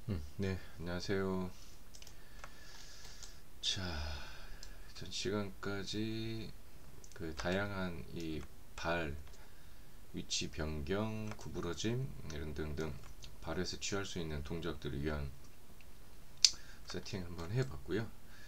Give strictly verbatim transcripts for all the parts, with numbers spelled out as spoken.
음, 네, 안녕하세요. 자, 전 시간까지 그 다양한 이 발, 위치 변경, 구부러짐 이런 등등 발에서 취할 수 있는 동작들을 위한 세팅 한번 해봤고요.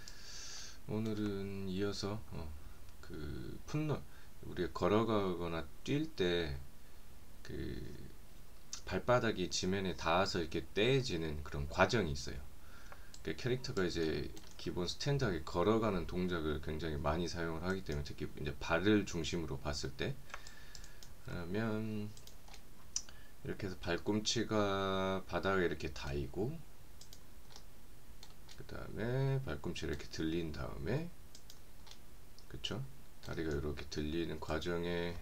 오늘은 이어서 어, 그 풋놀, 우리가 걸어가거나 뛸 때 그 발바닥이 지면에 닿아서 이렇게 떼지는 그런 과정이 있어요. 그 캐릭터가 이제 기본 스탠드하게 걸어가는 동작을 굉장히 많이 사용을 하기 때문에, 특히 이제 발을 중심으로 봤을 때, 그러면 이렇게 해서 발꿈치가 바닥에 이렇게 닿이고, 그 다음에 발꿈치를 이렇게 들린 다음에, 그쵸? 다리가 이렇게 들리는 과정에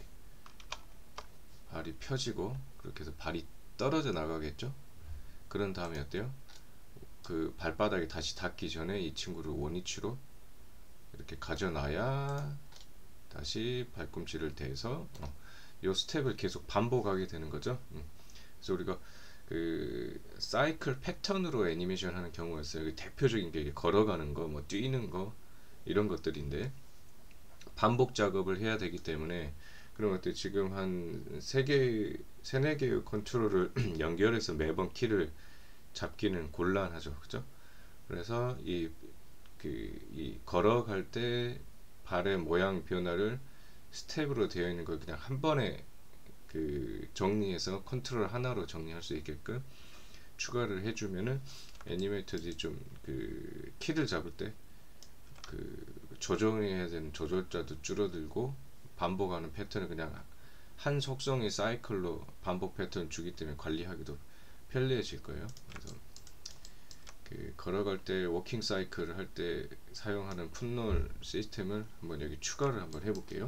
발이 펴지고, 그렇게 해서 발이 떨어져 나가겠죠? 그런 다음에 어때요? 그 발바닥이 다시 닿기 전에 이 친구를 원위치로 이렇게 가져놔야 다시 발꿈치를 대서 어, 이 스텝을 계속 반복하게 되는 거죠. 음. 그래서 우리가 그 사이클 패턴으로 애니메이션 하는 경우가 있어요. 대표적인 게 걸어가는 거, 뭐 뛰는 거 이런 것들인데, 반복 작업을 해야 되기 때문에 그런 것들 지금 한 세 개, 세네 개의 컨트롤을 연결해서 매번 키를 잡기는 곤란하죠, 그죠? 그래서 이 그 이 걸어갈 때 발의 모양 변화를 스텝으로 되어 있는 걸 그냥 한 번에 그 정리해서 컨트롤 하나로 정리할 수 있게끔 추가를 해주면은 애니메이터들이 좀 그 키를 잡을 때 그 조정해야 되는 조절자도 줄어들고, 반복하는 패턴을 그냥 한 속성의 사이클로 반복 패턴 주기 때문에 관리하기도 편리해질 거예요. 그래서 그 걸어갈 때 워킹 사이클을 할 때 사용하는 풋놀 시스템을 한번 여기 추가를 한번 해볼게요.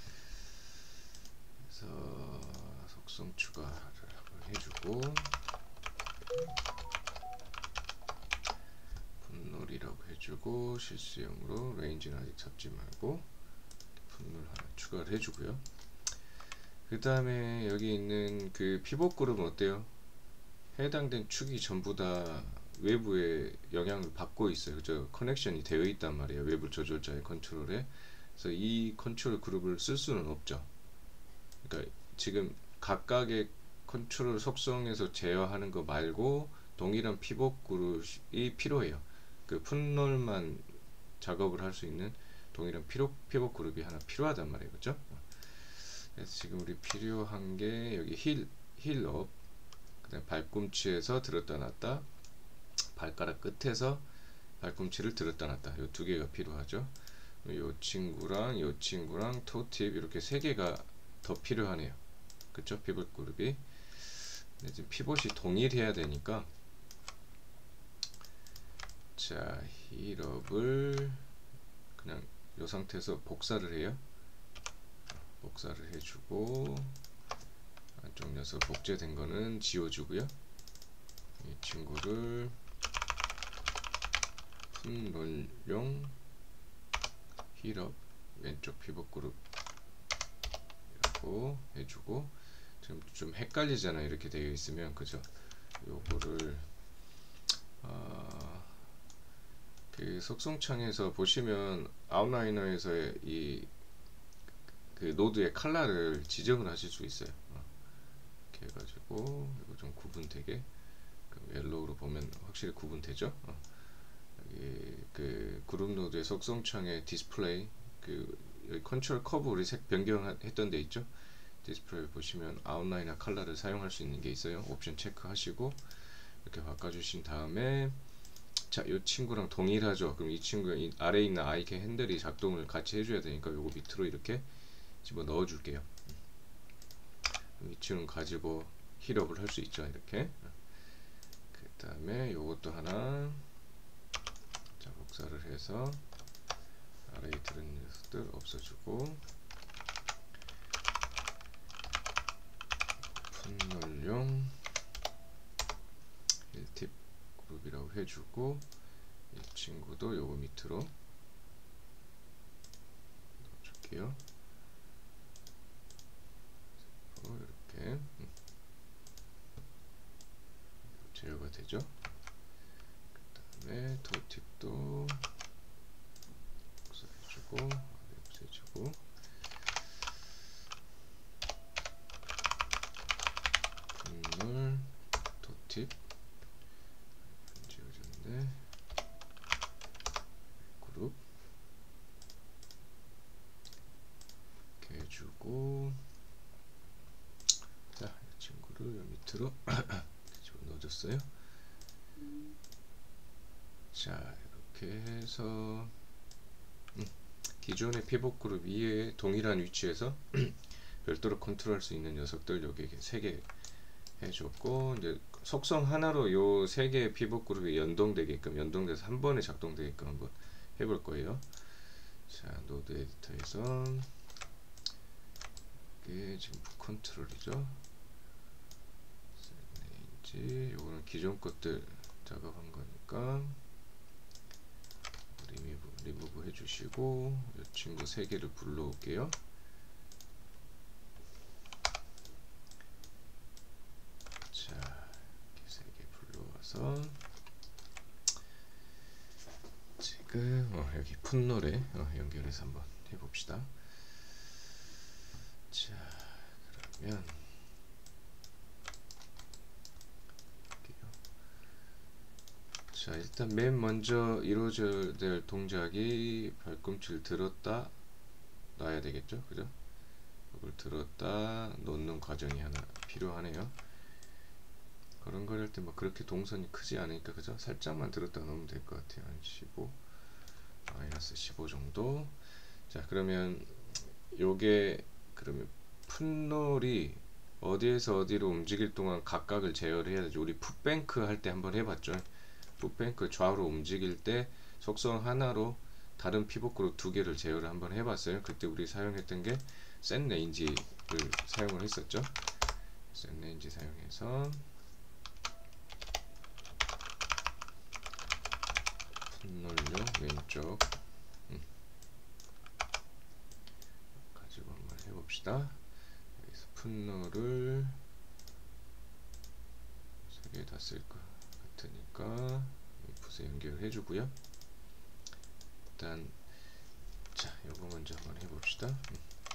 그래서 속성 추가를 한번 해주고, 풋놀이라고 해주고, 실수형으로 레인지는 아직 잡지 말고 풋놀 하나 추가를 해주고요. 그 다음에 여기 있는 그 피벗 그룹은 어때요? 해당된 축이 전부 다 외부의 영향을 받고 있어요. 그죠? 커넥션이 되어 있단 말이에요. 외부 조절자의 컨트롤에. 그래서 이 컨트롤 그룹을 쓸 수는 없죠. 그러니까 지금 각각의 컨트롤 속성에서 제어하는 거 말고 동일한 피벗 그룹이 필요해요. 그 풋롤만 작업을 할 수 있는 동일한 피로, 피벗 그룹이 하나 필요하단 말이에요. 그죠? 그래서 지금 우리 필요한 게 여기 힐, 힐업, 그다음 발꿈치에서 들었다 놨다, 발가락 끝에서 발꿈치를 들었다 놨다, 이 두 개가 필요하죠. 이 친구랑 이 친구랑 토팁 이렇게 세 개가 더 필요하네요. 그쵸? 피벗 그룹이. 근데 지금 피벗이 동일해야 되니까, 자, 힐업을 그냥 이 상태에서 복사를 해요. 복사를 해주고, 안쪽 녀석 복제된 거는 지워주고요. 이 친구를 풋롤용 힐업 왼쪽 피벗 그룹 이라고 해주고, 지금 좀 헷갈리잖아요. 이렇게 되어 있으면, 그죠? 요거를 어, 그 속성창에서 보시면 아웃라이너에서의 이 그 노드의 컬러를 지정을 하실 수 있어요. 어, 이렇게 해가지고 이거 좀 구분되게, 그 옐로우로 보면 확실히 구분되죠. 어, 여기 그 그룹 노드의 속성창의 디스플레이, 그 여기 컨트롤 커브 우리 색 변경했던 데 있죠. 디스플레이 보시면 아웃라이너 컬러를 사용할 수 있는 게 있어요. 옵션 체크하시고 이렇게 바꿔주신 다음에, 자, 이 친구랑 동일하죠. 그럼 이 친구 이 아래에 있는 아이캐 핸들이 작동을 같이 해줘야 되니까 요거 밑으로 이렇게 집어 넣어 줄게요. 이 친구는 가지고 힐업을 할 수 있죠. 이렇게. 그 다음에 요것도 하나, 자, 복사를 해서 아래에 들은 녀석들 없애주고, 풋놀용 일 팁 그룹이라고 해주고, 이 친구도 요거 밑으로 넣어줄게요. 이렇게 제어가 되죠. 다음에 토팁도 없애주고 없애주고 분물 토팁 지워졌네. 그룹 이렇게 해주고, 자, 이 친구를 밑으로 집어넣어줬어요. 자, 이렇게 해서 음, 기존의 피봇 그룹 위에 동일한 위치에서 별도로 컨트롤할 수 있는 녀석들 여기 세 개 해줬고, 이제 속성 하나로 요 세 개의 피봇 그룹이 연동되게끔, 연동돼서 한 번에 작동되게끔 한번 해볼 거예요. 자, 노드 에디터에서 이게 지금 컨트롤이죠. 셋레인지, 요거는 기존 것들 작업한 거니까 리무브, 리무브 해주시고, 이 친구 세 개를 불러올게요. 자, 이렇게 세 개 불러와서 지금 어, 여기 풋노래 어, 연결해서 한번 해봅시다. 자, 그러면 자, 일단 맨 먼저 이루어져야 될 동작이 발꿈치를 들었다 놔야 되겠죠, 그죠? 이걸 들었다 놓는 과정이 하나 필요하네요. 그런 걸 할 때 뭐 그렇게 동선이 크지 않으니까, 그죠? 살짝만 들었다 놓으면 될 것 같아요. 한 십오, 마이너스 십오 정도. 자, 그러면 요게 그러면 풋놀이 어디에서 어디로 움직일 동안 각각을 제어를 해야 되죠. 우리 풋뱅크 할 때 한번 해봤죠. 풋뱅크 좌우로 움직일 때 속성 하나로 다른 피봇 그룹 두 개를 제어를 한번 해봤어요. 그때 우리 사용했던 게 셋레인지를 사용을 했었죠. 셋레인지 사용해서 풋놀용 왼쪽 음. 가지고 한번 해봅시다. 여기서 풋놀을 세 개 다 쓸 것 같으니까 인풋에 연결해 주고요. 일단 자, 요거 먼저 한번 해봅시다. 음.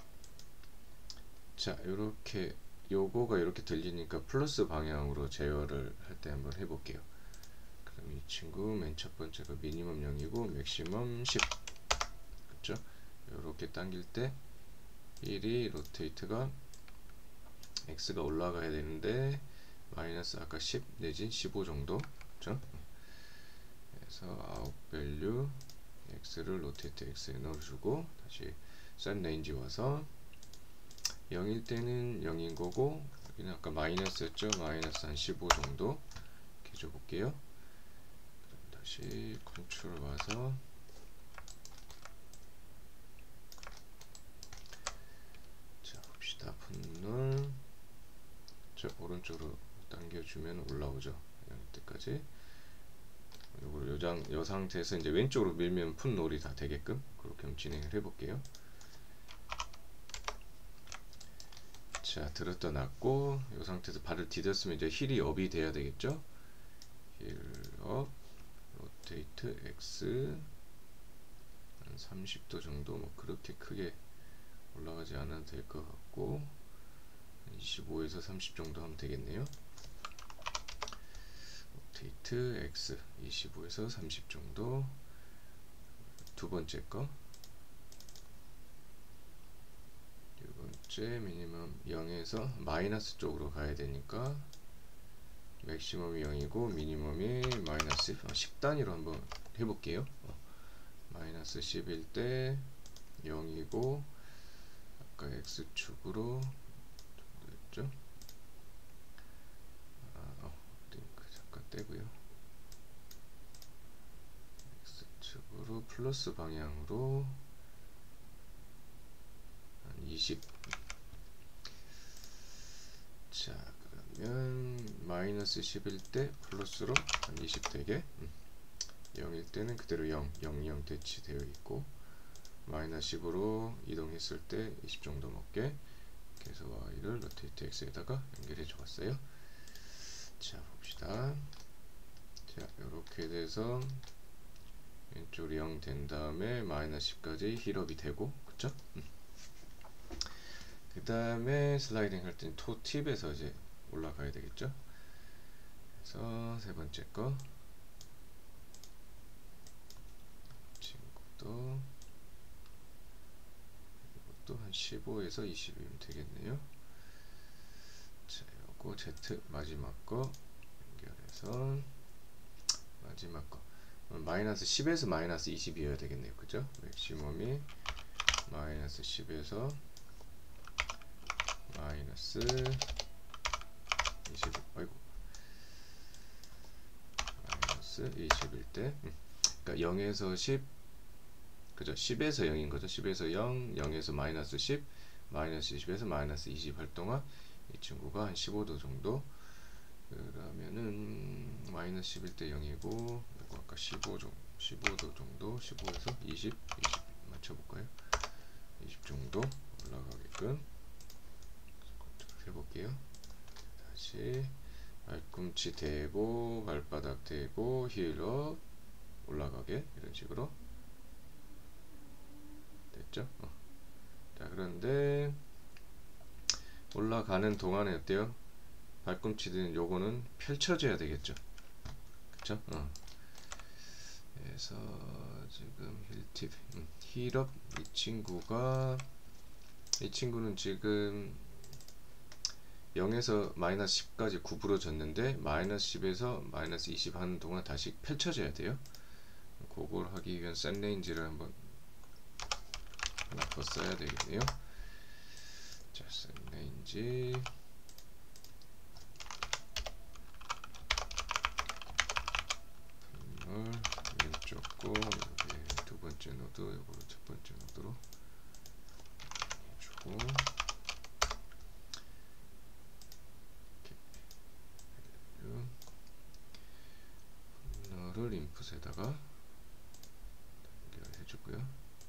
자, 요렇게 요거가 이렇게 들리니까 플러스 방향으로 제어를 할 때 한번 해볼게요. 그럼 이 친구 맨 첫 번째가 미니멈 영이고 맥시멈 십, 그쵸? 요렇게 당길 때 일이 로테이트가 X가 올라가야 되는데 마이너스 아까 십 내지 십오 정도, 그쵸? 그래서 아웃 밸류 X를 로테이트 X에 넣어주고, 다시 셋 레인지 와서 영일 때는 영인 거고, 여기는 아까 마이너스였죠. 마이너스 한 십오 정도 이렇게 줘볼게요. 그럼 다시 컨트롤 와서 자, 봅시다. 분노 저 오른쪽으로 당겨주면 올라오죠. 영일 때까지. 요걸 요장 요 상태에서 이제 왼쪽으로 밀면 풋놀이 다 되게끔 그렇게 한번 진행을 해볼게요. 자, 들었다 놨고, 이 상태에서 발을 디뎠으면 이제 힐이 업이 돼야 되겠죠. 힐 업, 로테이트 X 한 삼십 도 정도, 뭐 그렇게 크게 올라가지 않아도 될 것 같고, 이십오에서 삼십 정도 하면 되겠네요. 로테이트 X 이십오에서 삼십 정도. 두 번째 거, 두 번째 미니멈 영에서 마이너스 쪽으로 가야 되니까 맥시멈이 영이고 미니멈이 마이너스 십 단위로 한번 해볼게요. 어, 마이너스 십일 때 영이고 아까 X축으로 정도였죠. 아, 어, 링크 잠깐 떼고요. X축으로 플러스 방향으로 한 이십. 자, 그러면 마이너스 십일 때 플러스로 한 이십 되게, 음. 영일 때는 그대로 영, 영, 영 대치되어 있고, 마이너스 십으로 이동했을 때 이십 정도 먹게. 그래서 Y를 로테이트 X에다가 연결해 주었어요. 자, 봅시다. 자, 요렇게 이렇게 돼서 왼쪽이 영 된 다음에 마이너스 십까지 힐업이 되고, 그쵸? 음. 그 다음에 슬라이딩 할 때는 토 팁에서 이제 올라가야 되겠죠? 그래서 세 번째 거 친구도 이것도 한 십오에서 이십이면 되겠네요. 자, 요거 Z 마지막 거 연결해서 마지막 거 마이너스 십에서 마이너스 이십이어야 되겠네요. 그죠? 맥시멈이 마이너스 십에서 마이너스 이십, 아이고, 마이너스 이십일 때, 음. 그러니까 영에서 십, 그죠? 십에서 영인 거죠. 십에서 영, 영에서 마이너스 십, 마이너스 이십에서 마이너스 이십 할 동안 이 친구가 한 십오 도 정도. 그러면은 마이너스 십일 때 영이고, 이거 아까 십오 정도, 십오 도 정도, 십오에서 이십, 이십 맞춰볼까요? 이십 정도 올라가게끔 해볼게요. 다시 발꿈치 대고 발바닥 대고 힐업 올라가게 이런 식으로 됐죠? 어. 자, 그런데 올라가는 동안에 어때요? 발꿈치는 요거는 펼쳐져야 되겠죠? 그쵸? 어. 그래서 지금 힐팁 음, 힐업 이 친구가 이 친구는 지금 영에서 마이너스 십까지 구부러졌는데 마이너스 십에서 마이너스 이십 하는 동안 다시 펼쳐져야 돼요. 그걸 하기 위한 셋 레인지를 한번 하나 더 써야 되겠네요. 자, 셋 레인지 분열 왼쪽 거 여기 두 번째 노드 요거를 첫 번째 노드로 해주고 분열을 인풋에다가 연결해주고요.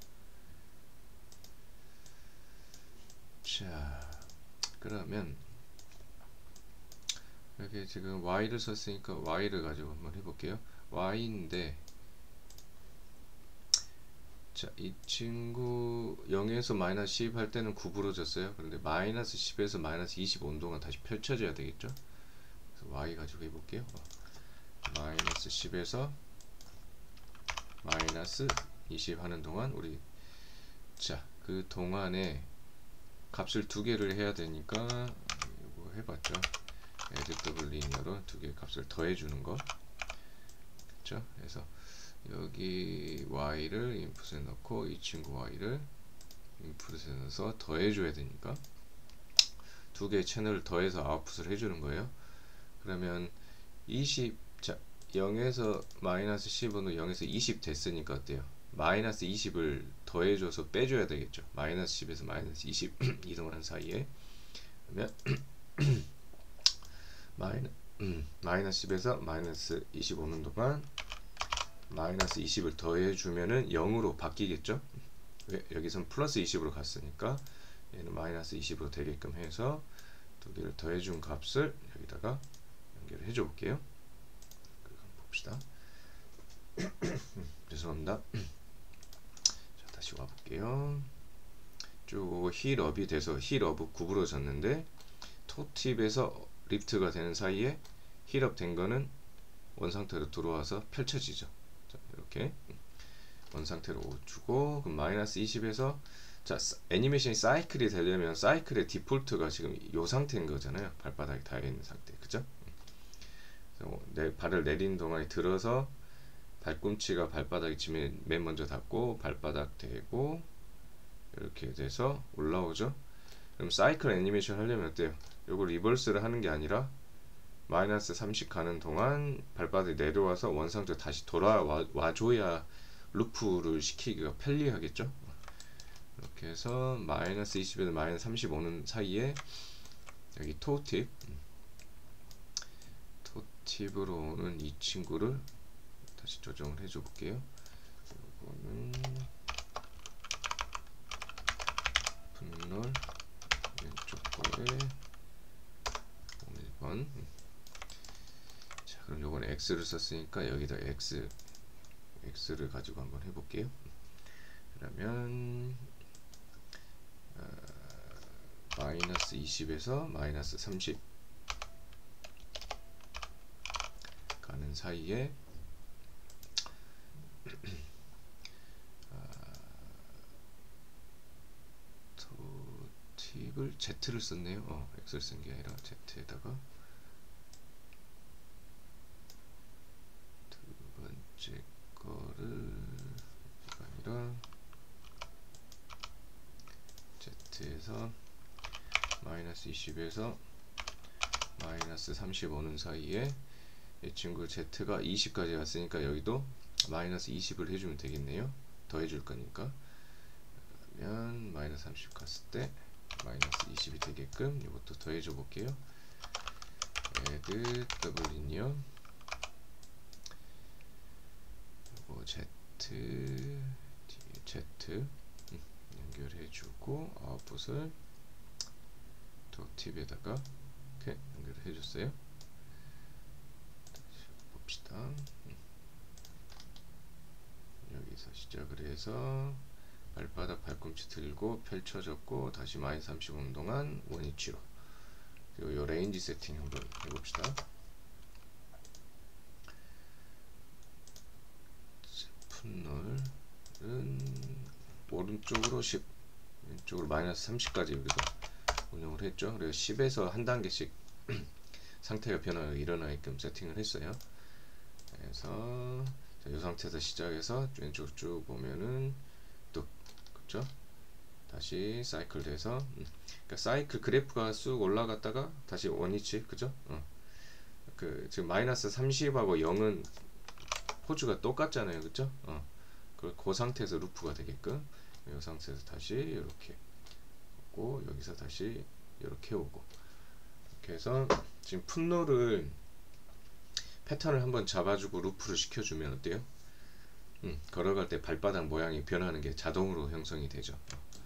자, 그러면 여기 지금 Y를 썼으니까 Y를 가지고 한번 해볼게요. Y인데 자, 이 친구 영에서 마이너스 십 할 때는 구부러졌어요. 그런데 마이너스 십에서 마이너스 이십오 동안 다시 펼쳐져야 되겠죠. 그래서 Y 가지고 해볼게요. 마이너스 십에서 마이너스 이십 하는 동안 우리 자, 그 동안에 값을 두 개를 해야 되니까 이거 해봤죠. add 더블 리니어로 두 개 값을 더해주는 거, 그렇죠? 그래서 여기 y를 인풋에 넣고 이 친구 y를 인풋에 넣어서 더해줘야 되니까 두 개의 채널을 더해서 아웃풋을 해주는 거예요. 그러면 이십, 자, 영에서 마이너스 십은 영에서 이십 됐으니까 어때요? 마이너스 이십을 더해줘서 빼줘야 되겠죠. 마이너스 십에서 마이너스 이십 이동하는 사이에. 그러면 마이너, 음, 마이너스 십에서 마이너스 이십 오는 동안 마이너스 이십을 더해주면은 영으로 바뀌겠죠. 왜? 여기선 플러스 이십으로 갔으니까 얘는 마이너스 이십으로 되게끔 해서 두 개를 더해준 값을 여기다가 연결을 해줘 볼게요. 봅시다. 죄송합니다. 자, 다시 와볼게요. 쭉 힐업이 돼서 힐업이 구부러졌는데 토팁에서 리프트가 되는 사이에 힐업 된 거는 원상태로 들어와서 펼쳐지죠. 자, 이렇게 원상태로 주고 그럼 마이너스 이십에서 자, 애니메이션이 사이클이 되려면 사이클의 디폴트가 지금 이 상태인 거잖아요. 발바닥이 닿여 있는 상태, 그죠? 내 발을 내린 동안에 들어서 발꿈치가 발바닥에 치면 맨 먼저 닿고 발바닥 대고 이렇게 돼서 올라오죠. 그럼 사이클 애니메이션 하려면 어때요? 요걸 리버스를 하는 게 아니라 마이너스 삼십 가는 동안 발바닥이 내려와서 원상태로 다시 돌아와 줘야 루프를 시키기가 편리하겠죠. 이렇게 해서 마이너스 이십에서 마이너스 삼십오는 사이에 여기 토팁 팁으로 오는 이 친구를 다시 조정을 해줘 볼게요. 이거는 분열 왼쪽 거에 일 번. 자, 그럼 요건 x를 썼으니까 여기다 x x를 가지고 한번 해볼게요. 그러면 어, 마이너스 이십에서 마이너스 삼십 가는 사이에 팁을 Z를 썼네요. 어, X를 쓴 게 아니라 Z에다가 두 번째 거를 아니라 Z에서 마이너스 이십에서 마이너스 삼십 오는 사이에 이 친구 Z가 이십까지 왔으니까 여기도 마이너스 이십을 해주면 되겠네요. 더해줄 거니까. 그러면 마이너스 삼십 갔을 때 마이너스 이십이 되게끔 이것도 더해줘 볼게요. add 더블 리니어 이거 z z 음, 연결해주고 아웃풋을 도팁에다가 이렇게 연결해줬어요. 다시 봅시다. 음. 여기서 시작을 해서 발바닥 발꿈치 들고 펼쳐졌고 다시 마이너스 삼십 오 동안 원위치로. 그리고 이 레인지 세팅 한번 해봅시다. 풋놀은 오른쪽으로 십, 왼쪽으로 마이너스 삼십까지 여기서 운영을 했죠. 그래서 십에서 한 단계씩 상태가 변화가 일어나게끔 세팅을 했어요. 그래서 이 상태에서 시작해서 왼쪽으로 쭉 보면은 또 그렇죠? 다시 사이클 돼서 음. 그러니까 사이클 그래프가 쑥 올라갔다가 다시 원위치 그죠? 어. 그 지금 마이너스 삼십하고 영은 포즈가 똑같잖아요, 그죠? 어. 그, 그 상태에서 루프가 되게끔 이 상태에서 다시 이렇게 오고 여기서 다시 이렇게 오고 이렇게 해서 지금 풋노를 패턴을 한번 잡아주고 루프를 시켜주면 어때요? 음, 걸어갈 때 발바닥 모양이 변하는 게 자동으로 형성이 되죠.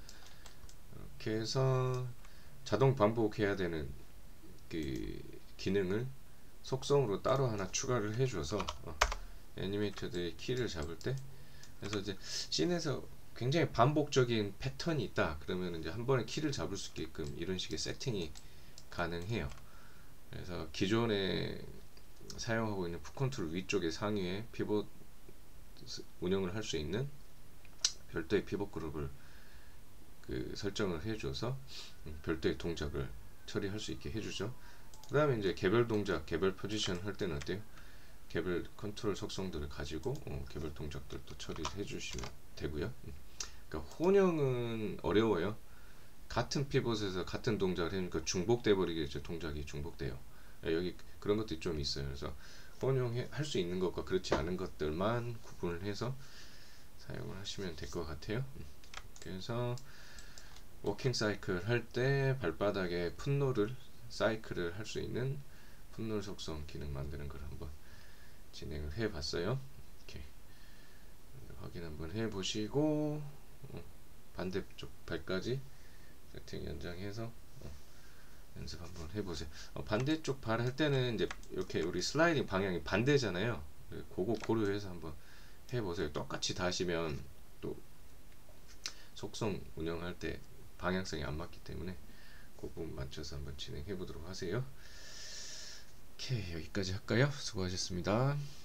이렇게 해서 자동 반복해야 되는 그 기능을 속성으로 따로 하나 추가를 해줘서 어, 애니메이터들의 키를 잡을 때 그래서 이제 씬에서 굉장히 반복적인 패턴이 있다 그러면 이제 한 번에 키를 잡을 수 있게끔 이런 식의 세팅이 가능해요. 그래서 기존에 사용하고 있는 풋 컨트롤 위쪽에 상위에 피봇 운영을 할 수 있는 별도의 피봇 그룹을 그 설정을 해줘서 별도의 동작을 처리할 수 있게 해주죠. 그 다음에 이제 개별 동작, 개별 포지션 할 때는 어때요? 개별 컨트롤 속성들을 가지고 어, 개별 동작들도 처리를 해주시면 되고요. 그러니까 혼영은 어려워요. 같은 피봇에서 같은 동작을 해니까 중복돼 버리겠죠. 동작이 중복돼요. 여기 그런 것들이 좀 있어요. 그래서 혼용할 수 있는 것과 그렇지 않은 것들만 구분을 해서 사용을 하시면 될 것 같아요. 그래서 워킹 사이클 할 때 발바닥에 풋노를 사이클을 할 수 있는 풋놀 속성 기능 만드는 걸 한번 진행을 해 봤어요. 이렇게 확인 한번 해 보시고 어, 반대쪽 발까지 세팅 연장해서 어, 연습 한번 해보세요. 어, 반대쪽 발 할 때는 이제 이렇게 우리 슬라이딩 방향이 반대잖아요. 그거 고려해서 한번 해보세요. 똑같이 다 하시면 또 속성 운영할 때 방향성이 안 맞기 때문에 그 부분 맞춰서 한번 진행해 보도록 하세요. 오케이, 여기까지 할까요? 수고하셨습니다.